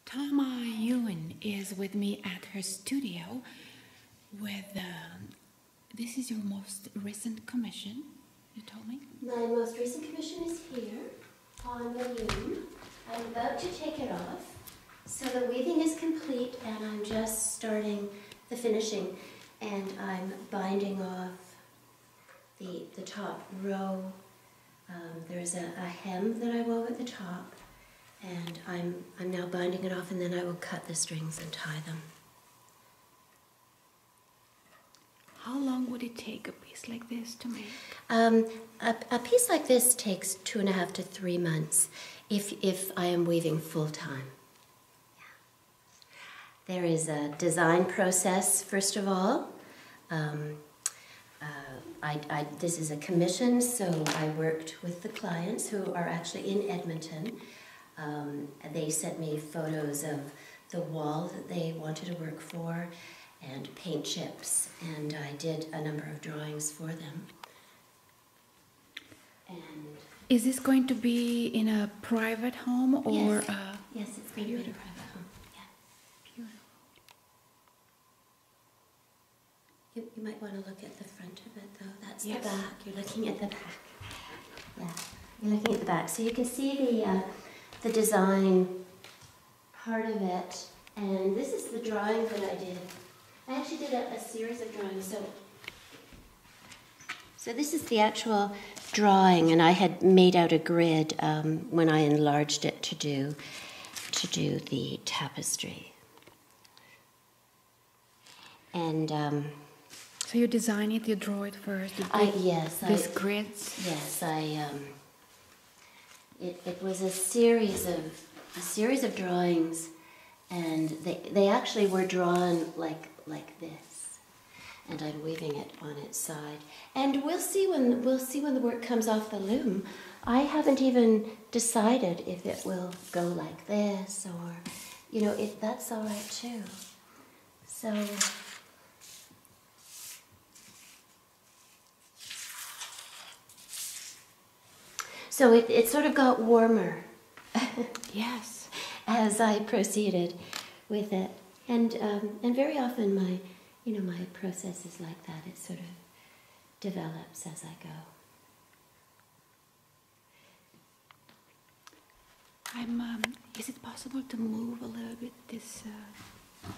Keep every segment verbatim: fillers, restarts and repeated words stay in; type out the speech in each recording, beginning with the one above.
Tama Ewan is with me at her studio with, um, this is your most recent commission, you told me? My most recent commission is here on the loom. I'm about to take it off. So the weaving is complete and I'm just starting the finishing, and I'm binding off the, the top row. Um, there's a, a hem that I wove at the top, and I'm, I'm now binding it off, and then I will cut the strings and tie them. How long would it take a piece like this to make? Um, a, a piece like this takes two and a half to three months if, if I am weaving full time. Yeah. There is a design process, first of all. Um, uh, I, I, this is a commission, so I worked with the clients who are actually in Edmonton. Um, they sent me photos of the wall that they wanted to work for and paint chips, and I did a number of drawings for them. And is this going to be in a private home or? Yes, a yes, it's going to be in a private home. Yeah. Beautiful. You, you might want to look at the front of it, though. That's yes. the back. You're looking at the back. Yeah, you're looking at the back. So you can see the uh, the design part of it, and this is the drawing that I did. I actually did a, a series of drawings. So, so this is the actual drawing, and I had made out a grid um, when I enlarged it to do to do the tapestry. And um, so you design it, you draw it first. You I yes, these I, grids. Yes, I. Um, it it was a series of a series of drawings, and they they actually were drawn like. like this, and I'm weaving it on its side. And we'll see when we'll see when the work comes off the loom. I haven't even decided if it will go like this or, you know, if that's all right too. So so it, it sort of got warmer. Yes. As I proceeded with it. And um, and very often my, you know, my process is like that. It sort of develops as I go. I'm. Um, is it possible to move a little bit this? Uh...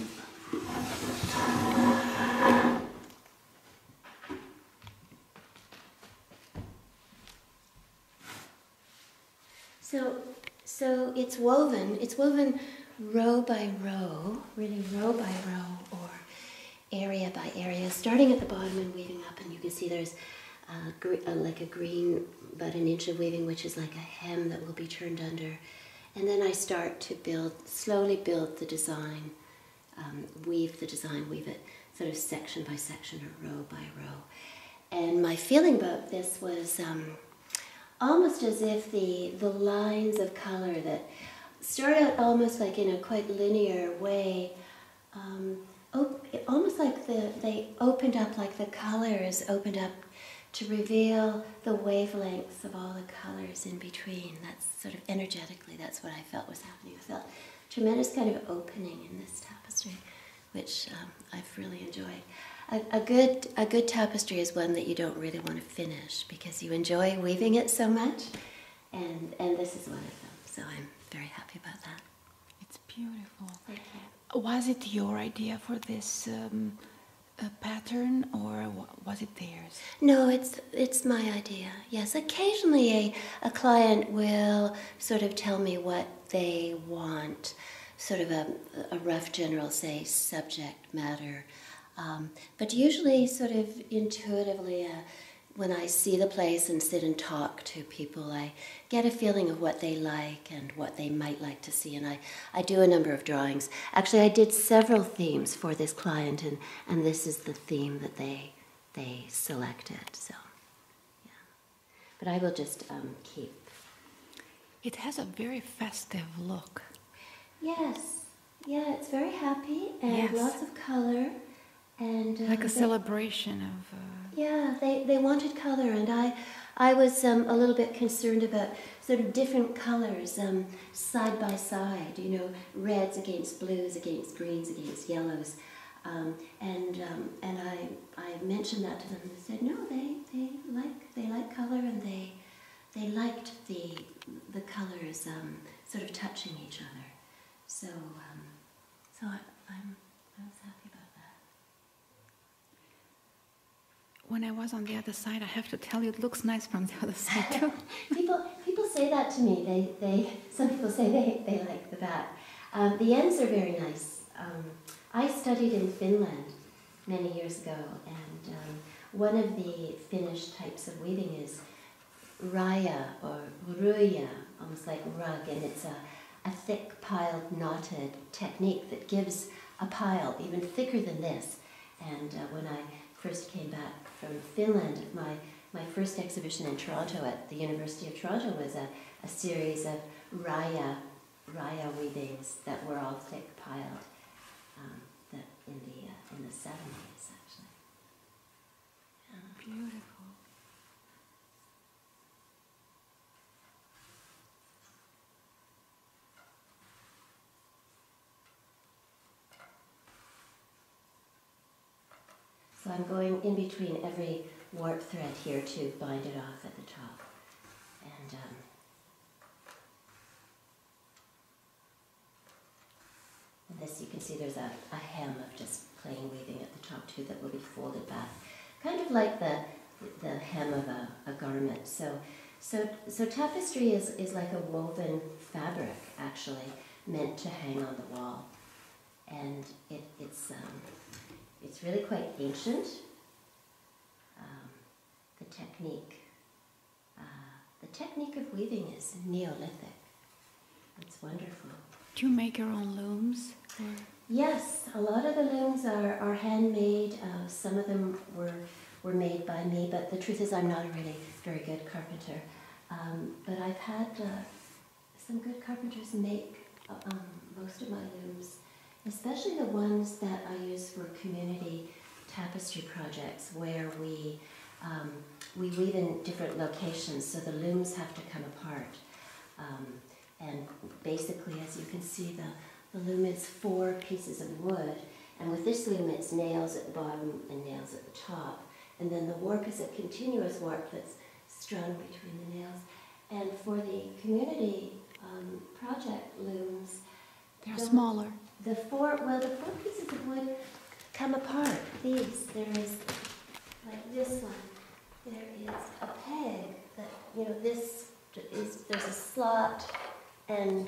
So so it's woven. It's woven. Row by row, really row by row, or area by area, starting at the bottom and weaving up, and you can see there's uh, like a green, about an inch of weaving, which is like a hem that will be turned under, and then I start to build, slowly build the design, um, weave the design, weave it sort of section by section or row by row. And my feeling about this was um, almost as if the, the lines of color that start out almost like in a quite linear way, um, op almost like the, they opened up, like the colors opened up to reveal the wavelengths of all the colors in between. That's sort of energetically, that's what I felt was happening. I felt tremendous kind of opening in this tapestry, which um, I've really enjoyed. A, a, good, a good tapestry is one that you don't really want to finish because you enjoy weaving it so much, and, and this is one of them, so I'm very happy about that. It's beautiful. Thank you. Was it your idea for this um, uh, pattern, or was it theirs? No, it's it's my idea. Yes, occasionally a, a client will sort of tell me what they want, sort of a, a rough general, say, subject matter. Um, but usually sort of intuitively, uh, when I see the place and sit and talk to people, I get a feeling of what they like and what they might like to see, and I, I do a number of drawings. Actually, I did several themes for this client, and, and this is the theme that they they selected, so, yeah. But I will just um, keep. It has a very festive look. Yes, yeah, it's very happy, and yes. lots of color. And, uh, like a they, celebration of... Uh... Yeah, they, they wanted color, and I I was um, a little bit concerned about sort of different colors um, side by side, you know, reds against blues, against greens, against yellows. Um, and um, and I, I mentioned that to them and they said, no, they, they like they like color, and they they liked the the colors um, sort of touching each other. So um, so I, I'm I was happy about that. When I was on the other side, I have to tell you, it looks nice from the other side too. people people say that to me. They they some people say they, they like the back. Um, the ends are very nice. Um, I studied in Finland many years ago, and um, one of the Finnish types of weaving is raya or ruja, almost like rug, and it's a, a thick piled knotted technique that gives a pile even thicker than this. And uh, when I first came back from Finland, my, my first exhibition in Toronto at the University of Toronto was a, a series of raya, raya weavings that were all thick piled. Um, that in the uh, in the seventies, actually. Yeah. Beautiful. So I'm going in between every warp thread here to bind it off at the top, and. Um, This, you can see there's a, a hem of just plain weaving at the top too that will be folded back, kind of like the the hem of a, a garment. So, so so tapestry is, is like a woven fabric, actually, meant to hang on the wall, and it, it's um, it's really quite ancient. Um, the technique, uh, the technique of weaving is Neolithic. It's wonderful. Do you make your own looms? Or? Yes, a lot of the looms are, are handmade. Uh, some of them were were made by me, but the truth is I'm not a really very good carpenter. Um, but I've had uh, some good carpenters make uh, um, most of my looms, especially the ones that I use for community tapestry projects where we, um, we weave in different locations, so the looms have to come apart. Um, And basically, as you can see, the, the loom is four pieces of wood. And with this loom, it's nails at the bottom and nails at the top. And then the warp is a continuous warp that's strung between the nails. And for the community um, project looms, they're the, smaller. The four, well, the four pieces of wood come apart. These, there is, like this one, there is a peg that, you know, this is, there's a slot, and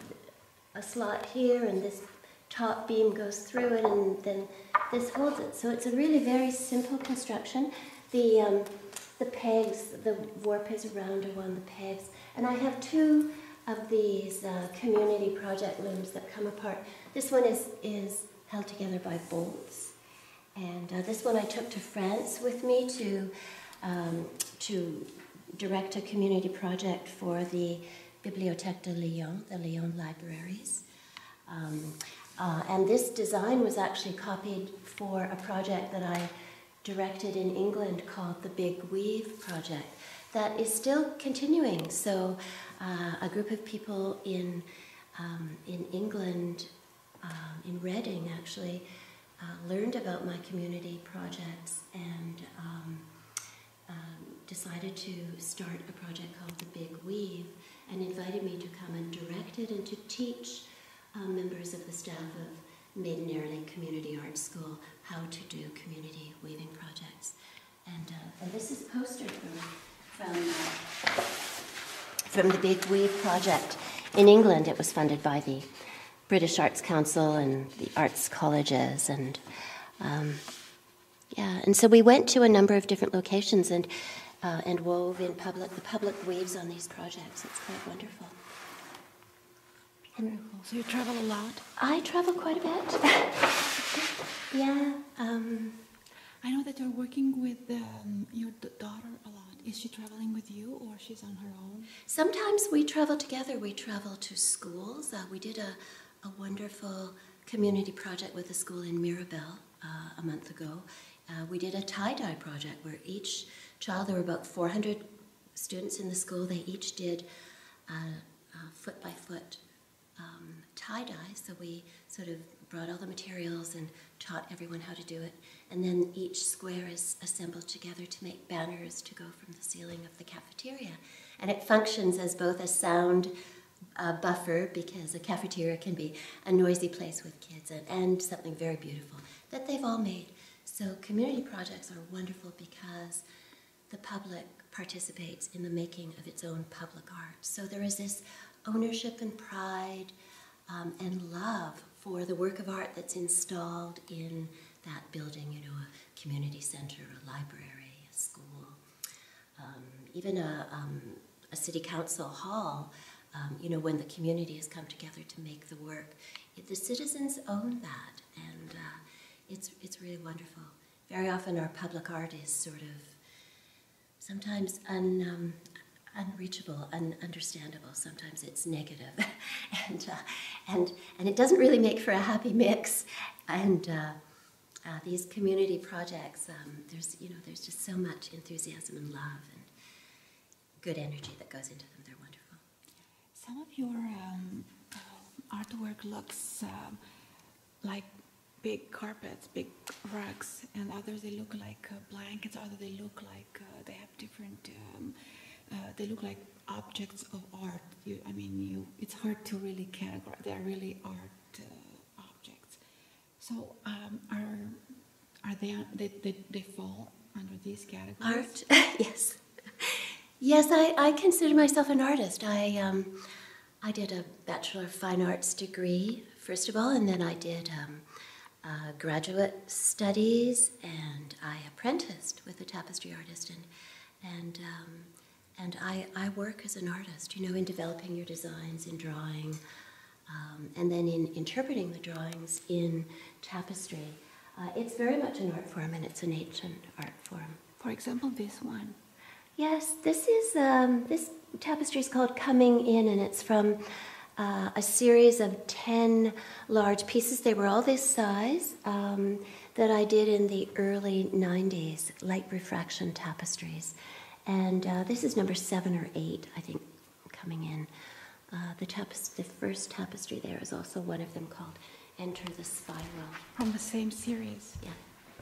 a slot here, and this top beam goes through it, and then this holds it. So it's a really very simple construction. The um, the pegs, the warp is around on the pegs, and I have two of these uh, community project looms that come apart. This one is is held together by bolts, and uh, this one I took to France with me to um, to direct a community project for the Bibliothèque de Lyon, the Lyon Libraries. Um, uh, and this design was actually copied for a project that I directed in England called the Big Weave Project that is still continuing. So uh, a group of people in, um, in England, um, in Reading actually, uh, learned about my community projects and um, um, decided to start a project called the Big Weave, and invited me to come and direct it and to teach uh, members of the staff of Maiden Airlie Community Art School how to do community weaving projects. And, uh, and this is a poster from, from, uh, from the Big Weave Project. In England, it was funded by the British Arts Council and the arts colleges, and um, yeah, and so we went to a number of different locations and Uh, and wove in public. The public weaves on these projects. It's quite wonderful. Wonderful. So you travel a lot? I travel quite a bit. Yeah. Um, I know that you're working with um, your d- daughter a lot. Is she traveling with you, or she's on her own? Sometimes we travel together. We travel to schools. Uh, we did a, a wonderful community project with a school in Mirabel uh, a month ago. Uh, we did a tie-dye project where each child, there were about four hundred students in the school, they each did uh, uh, foot by foot um, tie-dye. So we sort of brought all the materials and taught everyone how to do it. And then each square is assembled together to make banners to go from the ceiling of the cafeteria. And it functions as both a sound uh, buffer, because a cafeteria can be a noisy place with kids, and, and something very beautiful that they've all made. So community projects are wonderful because the public participates in the making of its own public art. So there is this ownership and pride um, and love for the work of art that's installed in that building, you know, a community center, a library, a school, um, even a, um, a city council hall. Um, you know, when the community has come together to make the work, it, the citizens own that, and uh, it's, it's really wonderful. Very often our public art is sort of sometimes un, um, unreachable, ununderstandable. Sometimes it's negative, and uh, and and it doesn't really make for a happy mix. And uh, uh, these community projects, um, there's you know there's just so much enthusiasm and love and good energy that goes into them. They're wonderful. Some of your um, uh, artwork looks um, like big carpets, big rugs, and others they look like uh, blankets. Others they look like uh, they have different. Um, uh, they look like objects of art. You, I mean, you. It's hard to really categorize. They are really art uh, objects. So, um, are are they, they? They they fall under these categories? Art, yes, yes. I, I consider myself an artist. I um, I did a Bachelor of Fine Arts degree first of all, and then I did. Um, Uh, graduate studies, and I apprenticed with a tapestry artist, and and um, and I, I work as an artist, you know, in developing your designs, in drawing, um, and then in interpreting the drawings in tapestry. Uh, it's very much an art form, and it's an ancient art form. For example, this one. Yes, this is um, this tapestry is called Coming In, and it's from Uh, a series of ten large pieces. They were all this size um, that I did in the early nineties, light refraction tapestries. And uh, this is number seven or eight, I think, coming in. Uh, the, tapest the first tapestry there is also one of them called Enter the Spiral. From the same series? Yeah.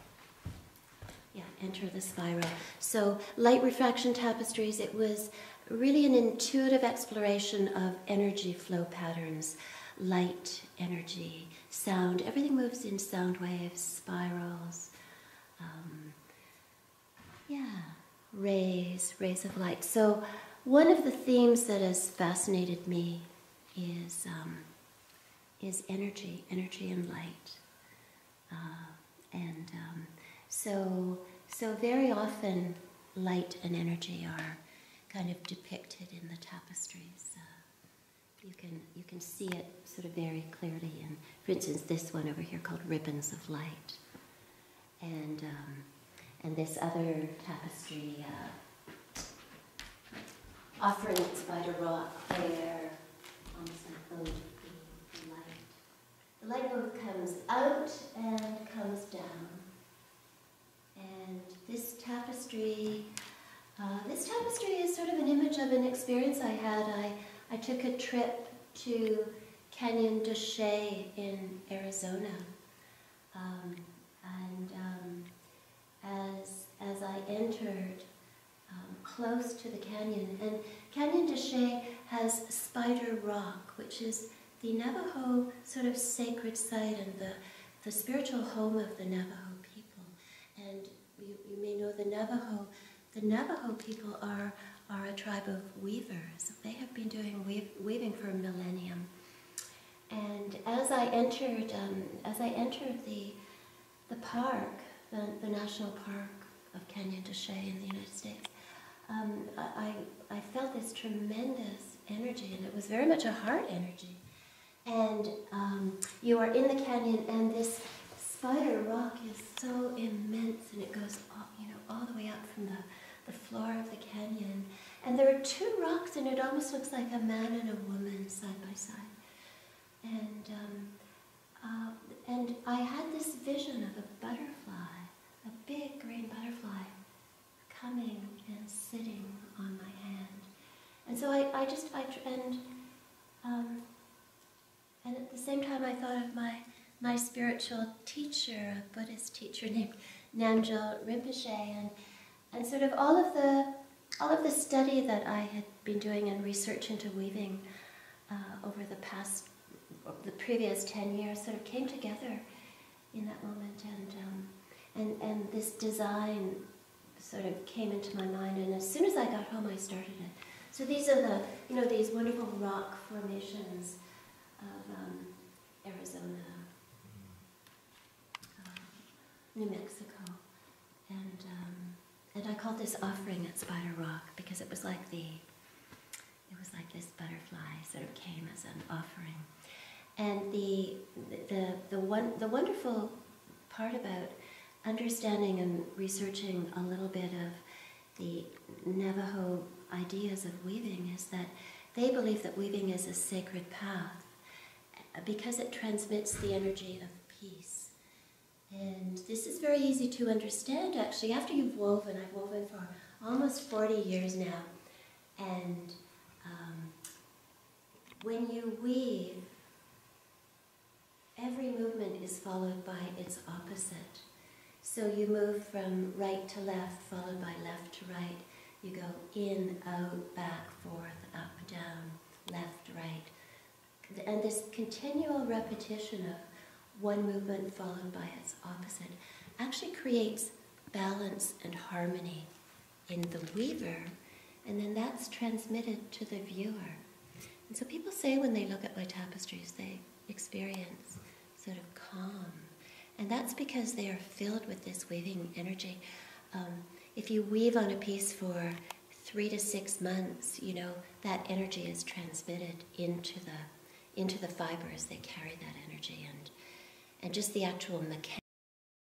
Yeah, Enter the Spiral. So light refraction tapestries, it was really an intuitive exploration of energy flow patterns, light, energy, sound. Everything moves in sound waves, spirals, um, yeah, rays, rays of light. So one of the themes that has fascinated me is, um, is energy, energy and light. Uh, and um, so, so very often light and energy are kind of depicted in the tapestries. Uh, you can you can see it sort of very clearly in, for instance, this one over here called Ribbons of Light, and um, and this other tapestry, uh, offering its spider rock there, almost like the, the light. The light both comes out and comes down, and this tapestry. Uh, this tapestry is sort of an image of an experience I had. I, I took a trip to Canyon de Chelly in Arizona. Um, and um, as, as I entered um, close to the canyon, and Canyon de Chelly has Spider Rock, which is the Navajo sort of sacred site and the, the spiritual home of the Navajo people. And you, you may know the Navajo The Navajo people are, are a tribe of weavers. They have been doing weave, weaving for a millennium. And as I entered, um, as I entered the, the park, the, the national park of Canyon de Chelly in the United States, um, I, I felt this tremendous energy, and it was very much a heart energy. And um, you are in the canyon, and this Spider Rock is so immense, and it goes all, you know, all the way up from the the floor of the canyon. And there are two rocks, and it almost looks like a man and a woman side by side. And, um, uh, and I had this vision of a butterfly, a big green butterfly, coming and sitting on my hand. And so I, I just, I, tr- and, um, and at the same time I thought of my, my spiritual teacher, a Buddhist teacher named Namgyal Rinpoche, and, and sort of all of the, all of the study that I had been doing and research into weaving uh, over the past, the previous ten years sort of came together in that moment, and, um, and, and this design sort of came into my mind, and as soon as I got home I started it. So these are the, you know, these wonderful rock formations of um, Arizona, um, New Mexico, and um, and I called this offering at Spider Rock because it was like the, it was like this butterfly sort of came as an offering, and the the the one the wonderful part about understanding and researching a little bit of the Navajo ideas of weaving is that they believe that weaving is a sacred path because it transmits the energy of peace. And this is very easy to understand, actually. After you've woven, I've woven for almost forty years now, and um, when you weave, every movement is followed by its opposite. So you move from right to left, followed by left to right. You go in, out, back, forth, up, down, left, right. And this continual repetition of one movement followed by its opposite actually creates balance and harmony in the weaver, and then that's transmitted to the viewer. And so people say when they look at my tapestries, they experience sort of calm. And that's because they are filled with this weaving energy. Um, if you weave on a piece for three to six months, you know, that energy is transmitted into the into the fibers. They carry that energy, and and just the actual mechanics